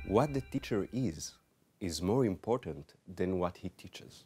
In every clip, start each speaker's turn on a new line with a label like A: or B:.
A: What the teacher is more important than what he teaches.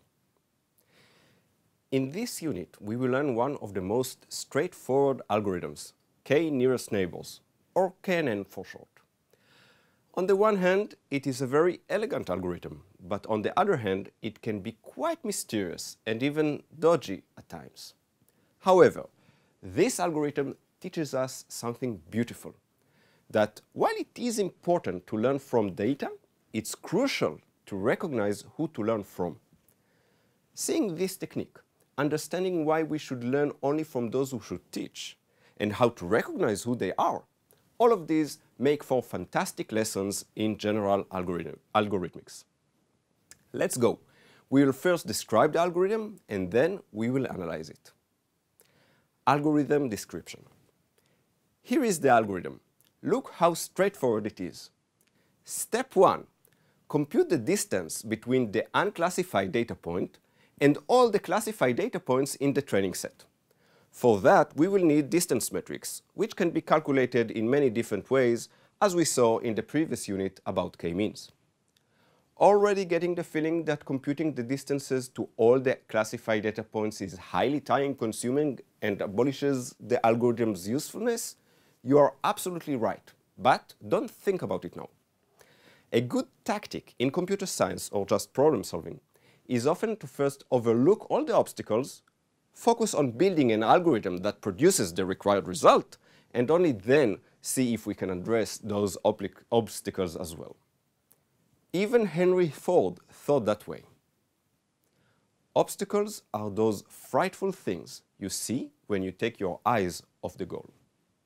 A: In this unit, we will learn one of the most straightforward algorithms, k-nearest neighbors, or KNN for short. On the one hand, it is a very elegant algorithm, but on the other hand, it can be quite mysterious and even dodgy at times. However, this algorithm teaches us something beautiful, that while it is important to learn from data, it's crucial to recognize who to learn from. Seeing this technique, understanding why we should learn only from those who should teach, and how to recognize who they are, all of these make for fantastic lessons in general algorithmics. Let's go. We will first describe the algorithm, and then we will analyze it. Algorithm description. Here is the algorithm. Look how straightforward it is. Step 1. Compute the distance between the unclassified data point and all the classified data points in the training set. For that, we will need distance metrics, which can be calculated in many different ways, as we saw in the previous unit about k-means. Already getting the feeling that computing the distances to all the classified data points is highly time-consuming and abolishes the algorithm's usefulness? You are absolutely right, but don't think about it now. A good tactic in computer science or just problem solving is often to first overlook all the obstacles, focus on building an algorithm that produces the required result, and only then see if we can address those obstacles as well. Even Henry Ford thought that way. Obstacles are those frightful things you see when you take your eyes off the goal.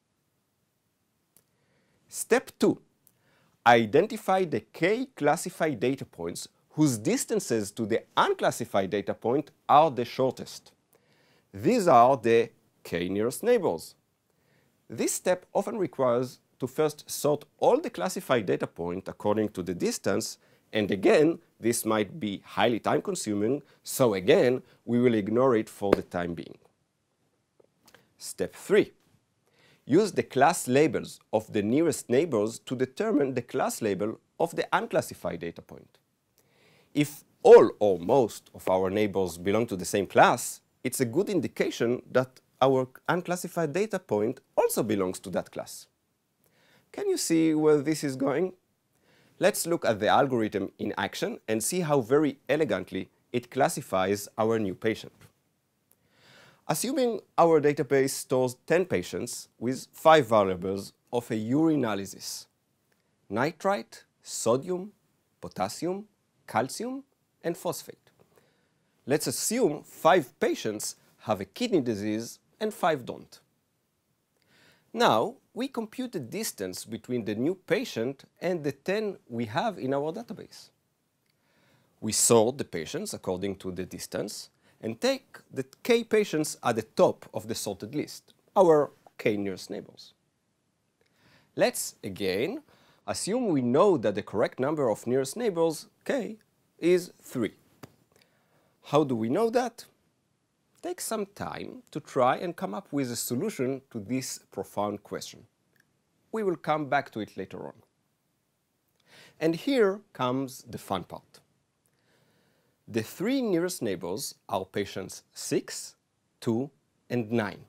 A: Step 2. Identify the k-classified data points whose distances to the unclassified data point are the shortest. These are the k-nearest neighbors. This step often requires to first sort all the classified data points according to the distance, and again, this might be highly time-consuming, so again, we will ignore it for the time being. Step 3. Use the class labels of the nearest neighbors to determine the class label of the unclassified data point. If all or most of our neighbors belong to the same class, it's a good indication that our unclassified data point also belongs to that class. Can you see where this is going? Let's look at the algorithm in action and see how very elegantly it classifies our new patient. Assuming our database stores 10 patients with 5 variables of a urinalysis: nitrite, sodium, potassium, calcium, and phosphate. Let's assume 5 patients have a kidney disease and 5 don't. Now, we compute the distance between the new patient and the 10 we have in our database. We sort the patients according to the distance and take the k patients at the top of the sorted list, our k-nearest neighbors. Let's, again, assume we know that the correct number of nearest neighbors, k, is 3. How do we know that? Take some time to try and come up with a solution to this profound question. We will come back to it later on. And here comes the fun part. The 3 nearest neighbors are patients 6, 2, and 9.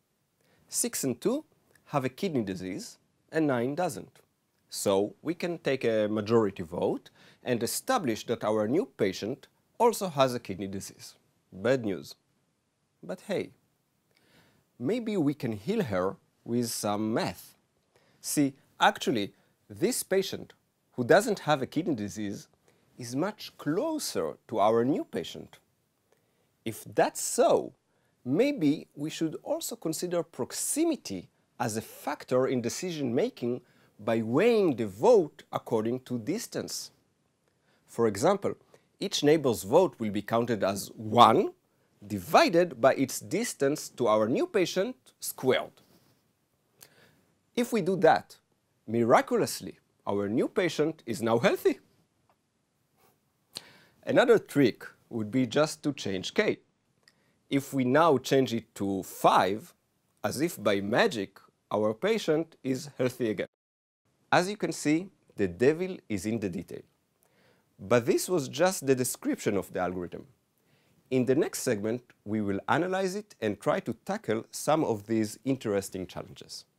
A: 6 and 2 have a kidney disease, and 9 doesn't. So we can take a majority vote and establish that our new patient also has a kidney disease. Bad news. But hey, maybe we can heal her with some math. See, actually, this patient who doesn't have a kidney disease is much closer to our new patient. If that's so, maybe we should also consider proximity as a factor in decision-making by weighing the vote according to distance. For example, each neighbor's vote will be counted as 1 divided by its distance to our new patient squared. If we do that, miraculously, our new patient is now healthy. Another trick would be just to change k. If we now change it to 5, as if by magic, our patient is healthy again. As you can see, the devil is in the detail. But this was just the description of the algorithm. In the next segment, we will analyze it and try to tackle some of these interesting challenges.